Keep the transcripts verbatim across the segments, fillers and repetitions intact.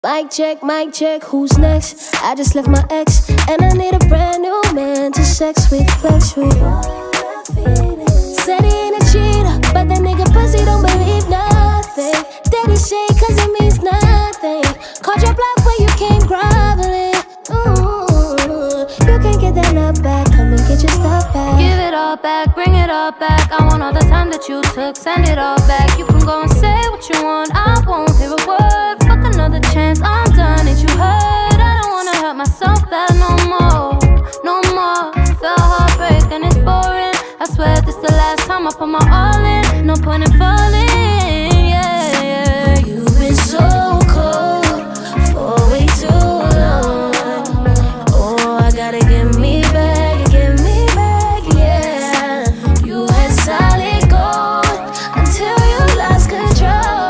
Mic check, mic check, who's next? I just left my ex, and I need a brand new man to sex with, flex with. Said he ain't a cheater, but that nigga pussy don't believe nothing. Daddy say cause it means nothing. Called your bluff when you came groveling. Ooh, you can't get that love back, come and get your stuff back. Give it all back, bring it all back. I want all the time that you took, send it all back. You can go and say what you want, I won't hear a word. Fuck another chance, I'm done, ain't you heard? I don't wanna hurt myself bad no more, no more. Felt heartbreak and it's boring. I swear this the last time I put my all in. No point in falling, yeah, yeah. You've been so cold for way too long. Oh, I gotta get me back, get me back, yeah. You had solid gold until you lost control.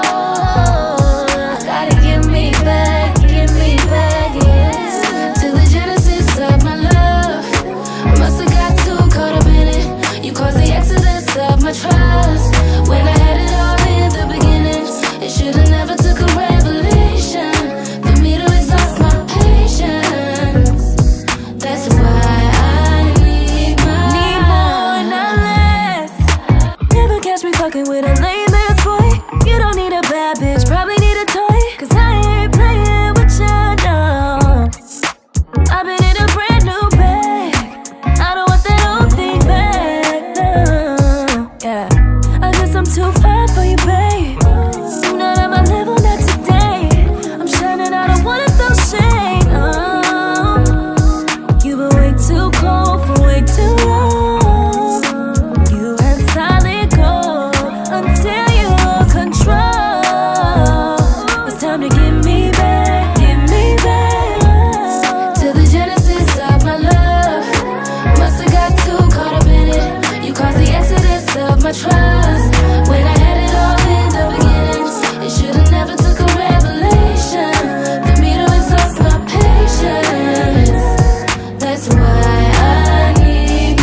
I gotta get me back, get me back, yeah. To the genesis of my love, must've got too caught up in it. You caused the exodus of my trust. When I had it all in the beginning, it should've never took a revelation for me to exhaust my patience. That's why I need my Need more, not less. Never catch me fucking with a lame ass boy. You don't need a bad bitch, probably need a toy. Cause I ain't playing with you, no. I've been in a brand new bag. I don't want that old thing back, no. Yeah, I guess I'm too far for you, babe. You not on my level, not today. I'm shining, I don't wanna throw shade, oh. You've been way too cold for way too long. You had solid gold until you lost control. It's time to give me back, give me back. to the genesis of my love. Must've got too caught up in it. You caused the exodus of my trust. When I had it all in the beginning, it should've never took a revelation for me to exhaust my patience. That's why I need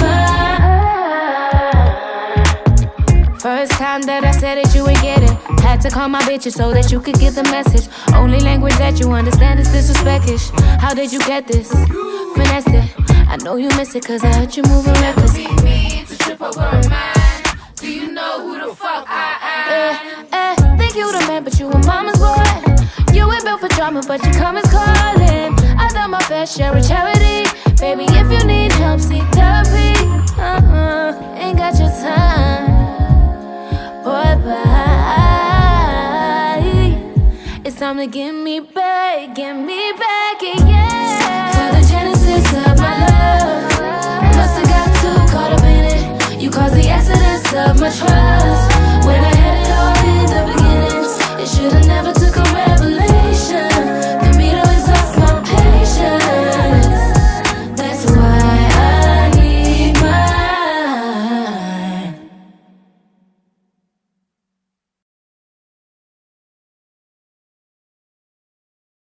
my. First time that I said it, you ain't get it. Had to call my bitches so that you could get the message. Only language that you understand is disrespectish. How did you get this? Finesse it. I know you miss it cause I heard you moving reckless. Beat me to trip over a mind. Do you know who the fuck I am? Eh, eh, think you the man, but you a mama's boy. You ain't built for drama, but your comments calling. I done my best, share a charity. Baby, if you need help, seek therapy. Uh-uh, ain't got your time. Boy, bye. It's time to get me back, get me back, yeah. For the genesis of